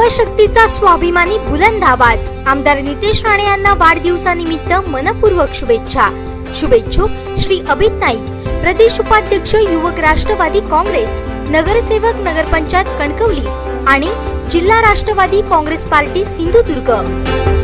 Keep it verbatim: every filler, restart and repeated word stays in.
युवा शक्तीचा स्वाभिमानी बुलंद आवाज आमदार नितेश राणे यांना वाढदिवसानिमित्त मनपूर्वक शुभेच्छा। शुभेच्छुक श्री अभित नाईक, प्रदेश उपाध्यक्ष युवक राष्ट्रवादी काँग्रेस, नगरसेवक नगरपंचायत कणकवली आणि जिल्हा राष्ट्रवादी काँग्रेस पार्टी सिंधुदुर्ग।